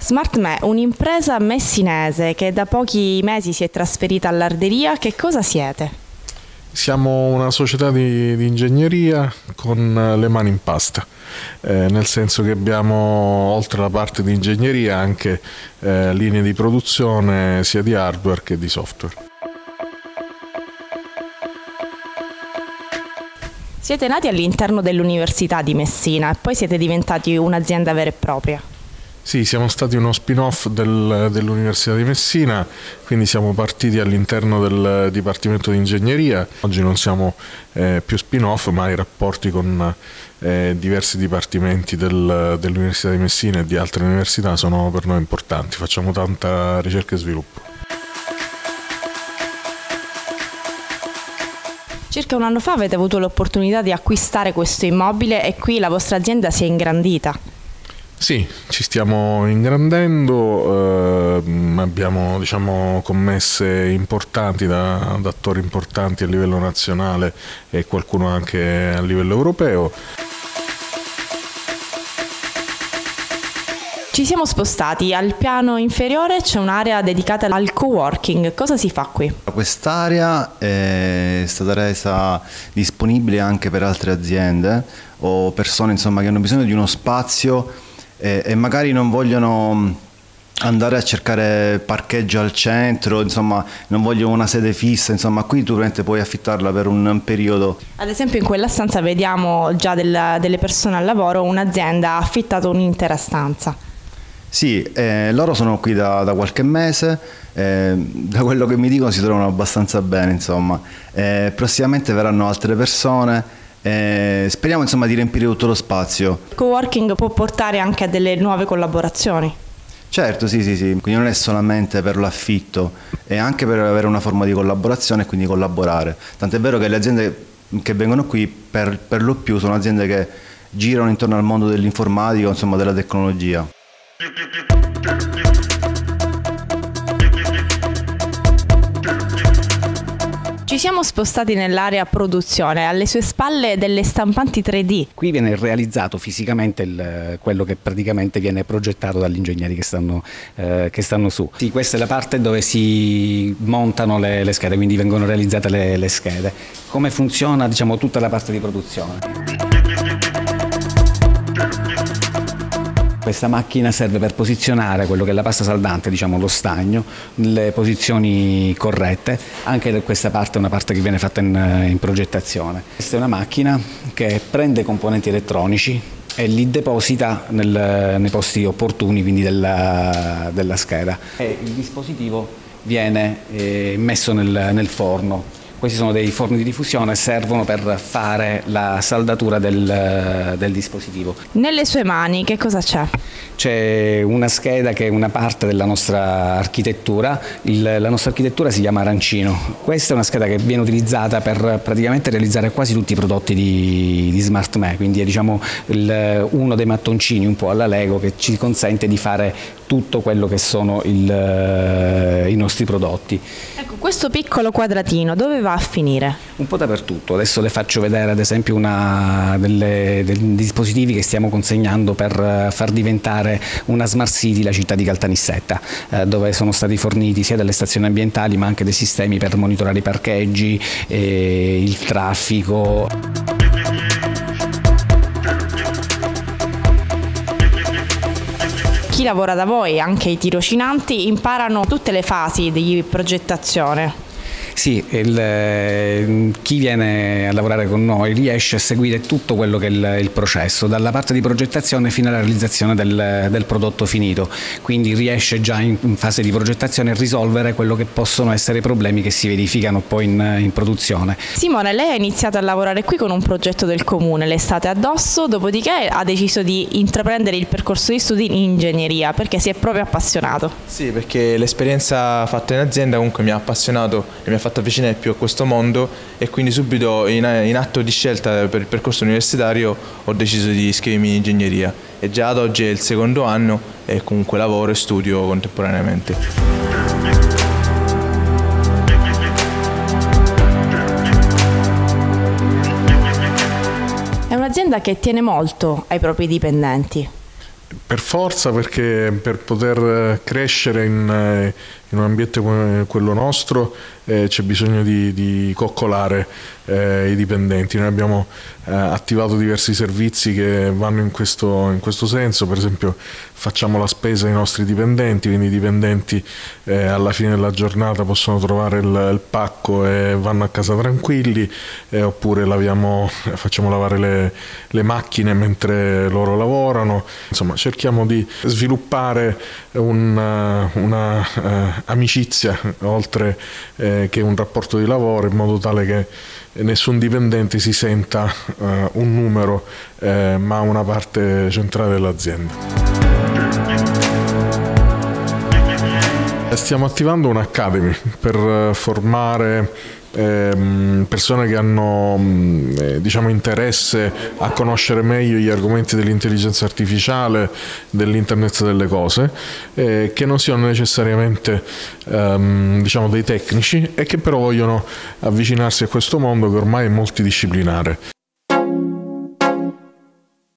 SmartMe, un'impresa messinese che da pochi mesi si è trasferita all'Arderia, che cosa siete? Siamo una società di ingegneria con le mani in pasta, nel senso che abbiamo, oltre alla parte di ingegneria, anche linee di produzione sia di hardware che di software. Siete nati all'interno dell'Università di Messina e poi siete diventati un'azienda vera e propria. Sì, siamo stati uno spin-off dell'Università di Messina, quindi siamo partiti all'interno del Dipartimento di Ingegneria. Oggi non siamo più spin-off, ma i rapporti con diversi dipartimenti dell'Università di Messina e di altre università sono per noi importanti. Facciamo tanta ricerca e sviluppo. Circa un anno fa avete avuto l'opportunità di acquistare questo immobile e qui la vostra azienda si è ingrandita. Sì, ci stiamo ingrandendo, abbiamo commesse importanti da attori importanti a livello nazionale e qualcuno anche a livello europeo. Ci siamo spostati, al piano inferiore c'è un'area dedicata al coworking. Cosa si fa qui? Quest'area è stata resa disponibile anche per altre aziende o persone che hanno bisogno di uno spazio e magari non vogliono andare a cercare parcheggio al centro, non vogliono una sede fissa, qui tu veramente puoi affittarla per un periodo. Ad esempio in quella stanza vediamo già delle persone al lavoro, un'azienda ha affittato un'intera stanza. Sì, loro sono qui da qualche mese, da quello che mi dicono si trovano abbastanza bene, prossimamente verranno altre persone. Speriamo di riempire tutto lo spazio. Il coworking può portare anche a delle nuove collaborazioni? Certo, sì, quindi non è solamente per l'affitto, è anche per avere una forma di collaborazione e quindi collaborare. Tant'è vero che le aziende che vengono qui per lo più sono aziende che girano intorno al mondo dell'informatica, della tecnologia. Ci siamo spostati nell'area produzione, alle sue spalle delle stampanti 3D. Qui viene realizzato fisicamente quello che praticamente viene progettato dagli ingegneri che stanno su. Sì, questa è la parte dove si montano le schede, quindi vengono realizzate le schede. Come funziona tutta la parte di produzione? Questa macchina serve per posizionare quello che è la pasta saldante, lo stagno, nelle posizioni corrette. Anche questa parte è una parte che viene fatta in progettazione. Questa è una macchina che prende componenti elettronici e li deposita nei posti opportuni, quindi della scheda. E il dispositivo viene messo nel forno. Questi sono dei forni di diffusione, servono per fare la saldatura del dispositivo. Nelle sue mani che cosa c'è? C'è una scheda che è una parte della nostra architettura, la nostra architettura si chiama Arancino. Questa è una scheda che viene utilizzata per praticamente realizzare quasi tutti i prodotti di SmartMe, quindi è uno dei mattoncini un po' alla Lego che ci consente di fare tutto quello che sono i nostri prodotti. Ecco, questo piccolo quadratino dove va a finire? Un po' dappertutto. Adesso le faccio vedere ad esempio dei dispositivi che stiamo consegnando per far diventare una Smart City la città di Caltanissetta, dove sono stati forniti sia delle stazioni ambientali ma anche dei sistemi per monitorare i parcheggi, il traffico. Chi lavora da voi, anche i tirocinanti, imparano tutte le fasi di progettazione. Sì, chi viene a lavorare con noi riesce a seguire tutto quello che è il processo, dalla parte di progettazione fino alla realizzazione del prodotto finito, quindi riesce già in fase di progettazione a risolvere quello che possono essere i problemi che si verificano poi in produzione. Simone, lei ha iniziato a lavorare qui con un progetto del comune, l'estate addosso, dopodiché ha deciso di intraprendere il percorso di studi in ingegneria perché si è proprio appassionato. Sì, perché l'esperienza fatta in azienda comunque mi ha appassionato e mi ha fatto avvicinare più a questo mondo e quindi subito in atto di scelta per il percorso universitario ho deciso di iscrivermi in ingegneria e già ad oggi è il secondo anno e comunque lavoro e studio contemporaneamente. È un'azienda che tiene molto ai propri dipendenti. Per forza, perché per poter crescere in un ambiente come quello nostro c'è bisogno di coccolare i dipendenti. Noi abbiamo attivato diversi servizi che vanno in questo senso. Per esempio facciamo la spesa ai nostri dipendenti, quindi i dipendenti alla fine della giornata possono trovare il pacco e vanno a casa tranquilli, oppure facciamo lavare le macchine mentre loro lavorano. Insomma, cerchiamo di sviluppare una amicizia oltre che un rapporto di lavoro, in modo tale che nessun dipendente si senta un numero, ma una parte centrale dell'azienda. Stiamo attivando un'academy per formare persone che hanno interesse a conoscere meglio gli argomenti dell'intelligenza artificiale, dell'internet delle cose, che non siano necessariamente dei tecnici, e che però vogliono avvicinarsi a questo mondo che ormai è multidisciplinare.